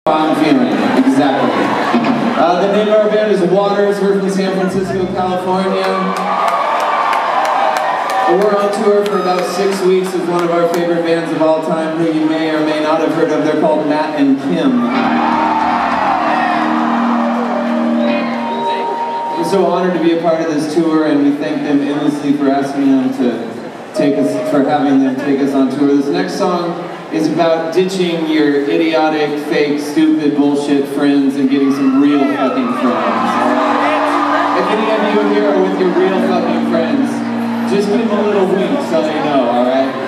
I'm feeling exactly. The name of our band is Waters. We're from San Francisco, California. We're on tour for about 6 weeks with one of our favorite bands of all time, who you may or may not have heard of. They're called Matt and Kim. We're so honored to be a part of this tour, and we thank them endlessly for asking them to take us, for having them take us on tour. This next song is about ditching your idiotic, fake, stupid, bullshit friends and getting some real fucking friends. If any of you here are with your real fucking friends, just give them a little wink so they know, alright?